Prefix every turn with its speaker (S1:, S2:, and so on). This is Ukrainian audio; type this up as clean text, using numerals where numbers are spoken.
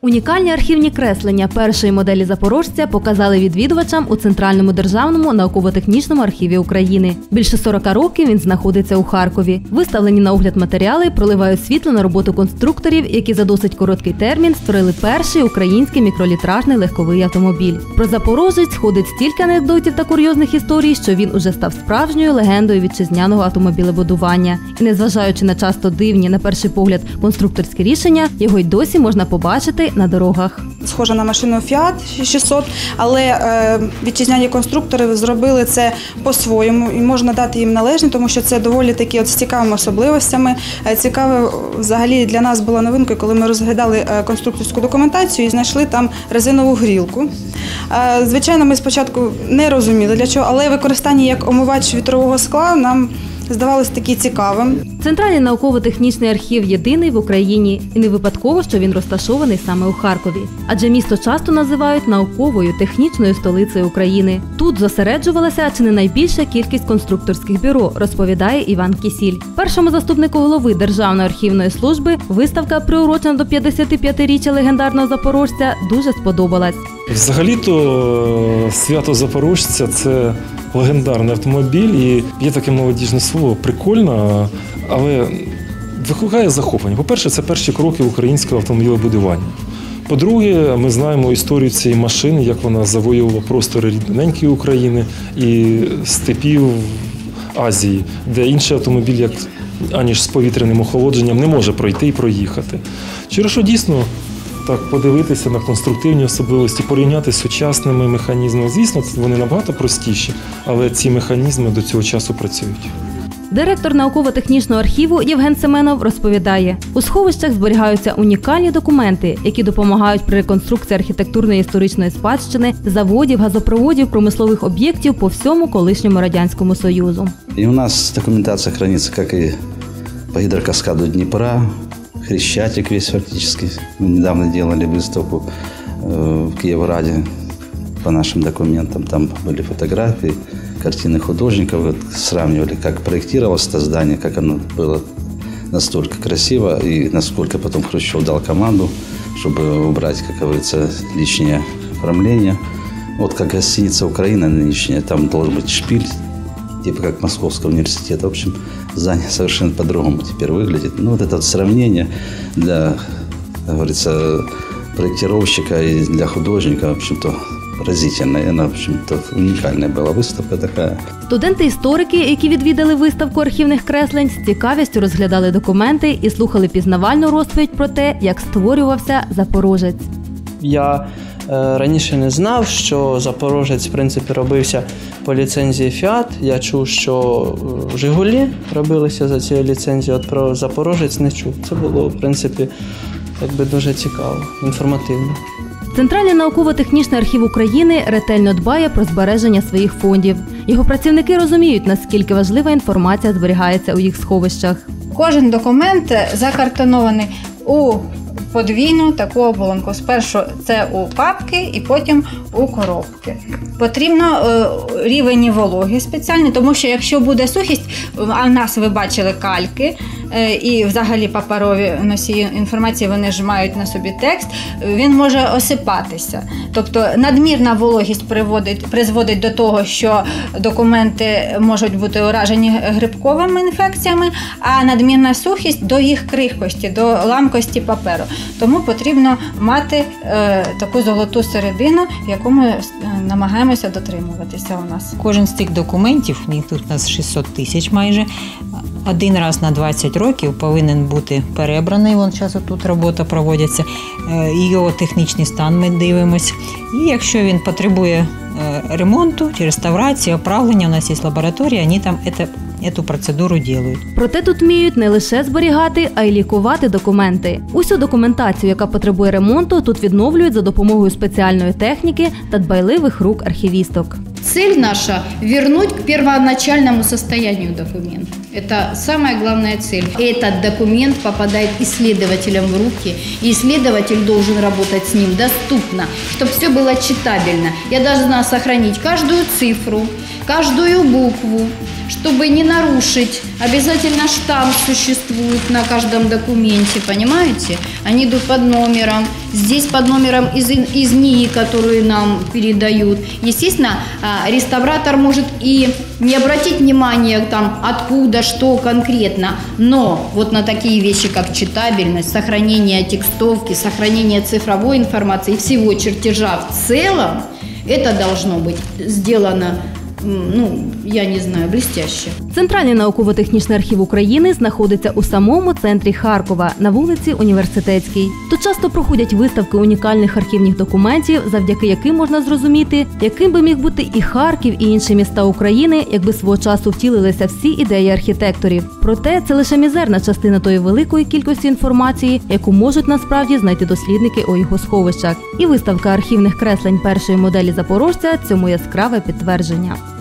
S1: Унікальні архівні креслення першої моделі «Запорожця» показали відвідувачам у Центральному державному науково-технічному архіві України. Більше 40 років він знаходиться у Харкові. Виставлені на огляд матеріали проливають світло на роботу конструкторів, які за досить короткий термін створили перший український мікролітражний легковий автомобіль. Про «Запорожець» ходить стільки анекдотів та курйозних історій, що він уже став справжньою легендою вітчизняного автомобілебудування. І незважаючи на часто дивні, на перший погляд, конструкторські рішення, його й досі можна побачити на дорогах.
S2: Схожа на машину Fiat 600, але вітчизняні конструктори зробили це по-своєму і можна дати їм належне, тому що це доволі такі з цікавими особливостями. Цікаве взагалі для нас була новинкою, коли ми розглядали конструкторську документацію і знайшли там резинову грілку. Звичайно, ми спочатку не розуміли для чого, але використання як омивач вітрового скла нам здавалося таки цікавим.
S1: Центральний науково-технічний архів єдиний в Україні. І не випадково, що він розташований саме у Харкові. Адже місто часто називають науковою, технічною столицею України. Тут зосереджувалася чи не найбільша кількість конструкторських бюро, розповідає Іван Кісіль. Першому заступнику голови Державної архівної служби виставка, приурочена до 55-річчя легендарного запорожця, дуже сподобалась.
S3: Взагалі-то свято Запорожця – це легендарний автомобіль, і є таке молодіжне слово «прикольно», але викликає захоплення. По-перше, це перші кроки українського автомобілебудування. По-друге, ми знаємо історію цієї машини, як вона завоювала простори рідненької України і степів Азії, де інший автомобіль, аніж з повітряним охолодженням, не може пройти і проїхати. Через що дійсно так подивитися на конструктивні особливості, порівняти з сучасними механізмами. Звісно, вони набагато простіші, але ці механізми до цього часу працюють.
S1: Директор науково-технічного архіву Євген Семенов розповідає, у сховищах зберігаються унікальні документи, які допомагають при реконструкції архітектурної історичної спадщини, заводів, газопроводів, промислових об'єктів по всьому колишньому Радянському Союзу.
S4: І у нас документація храниться, як і по гідрокаскаду Дніпра, Хрещатик весь фактически. Мы недавно делали выставку в Киевраде по нашим документам. Там были фотографии, картины художников. Вот сравнивали, как проектировалось это здание, как оно было настолько красиво и насколько потом Хрущев дал команду, чтобы убрать, как говорится, лишнее оформление. Вот как гостиница «Украина» нынешняя, там должен быть шпиль, типа как Московского университета. В общем, здание совершенно по-другому теперь выглядит. Ну, вот это вот сравнение для, как говорится, проектировщика и для художника, в общем-то, поразительная. Она, в общем-то, уникальная была выставка такая.
S1: Студенти-історики, які відвідали виставку архівних креслень, з цікавістю розглядали документи і слухали пізнавальну розповідь про те, як створювався Запорожець.
S5: Я раніше не знав, що Запорожець, в принципі, робився по ліцензії Fiat. Я чув, що «Жигулі» робилися за цією ліцензією, от про Запорожець не чув. Це було, в принципі, якби дуже цікаво, інформативно.
S1: Центральний науково-технічний архів України ретельно дбає про збереження своїх фондів. Його працівники розуміють, наскільки важлива інформація зберігається у їх сховищах.
S6: Кожен документ закартонований у подвійну таку оболонку. Спершу це у папки і потім у коробки. Потрібно рівень вологи спеціальний, тому що якщо буде сухість, а в нас ви бачили кальки і взагалі паперові носії інформації, вони ж мають на собі текст, він може осипатися. Тобто надмірна вологість призводить до того, що документи можуть бути уражені грибковими інфекціями, а надмірна сухість до їх крихкості, до ламкості паперу. Тому потрібно мати таку золоту середину, яку ми намагаємося дотримуватися у нас.
S7: Кожен з цих документів, тут у нас 600 тисяч майже, один раз на 20 років повинен бути перебраний. Вон зараз тут робота проводиться. Його технічний стан ми дивимося. І якщо він потребує ремонту чи реставрації, оправлення, у нас є лабораторія, вони там цю процедуру роблять.
S1: Проте тут вміють не лише зберігати, а й лікувати документи. Усю документацію, яка потребує ремонту, тут відновлюють за допомогою спеціальної техніки та дбайливих рук архівісток.
S8: Цель наша – вернуть к первоначальному состоянию документ. Это самая главная цель. Этот документ попадает исследователям в руки, и исследователь должен работать с ним доступно, чтобы все было читабельно. Я должна сохранить каждую цифру, каждую букву, чтобы не нарушить Обязательно штамп существует на каждом документе, понимаете? Они идут под номером. Здесь под номером из НИИ, которые нам передают. Естественно, реставратор может и не обратить внимания, там, откуда, что конкретно. Но вот на такие вещи, как читабельность, сохранение текстовки, сохранение цифровой информации и всего чертежа в целом, это должно быть сделано, я не знаю, блестяще.
S1: Центральний науково-технічний архів України знаходиться у самому центрі Харкова, на вулиці Університетській. Тут часто проходять виставки унікальних архівних документів, завдяки яким можна зрозуміти, яким би міг бути і Харків, і інші міста України, якби свого часу втілилися всі ідеї архітекторів. Проте це лише мізерна частина тої великої кількості інформації, яку можуть насправді знайти дослідники у його сховищах. І виставка архівних креслень першої моделі запорожця цьому яскраве підтвердження.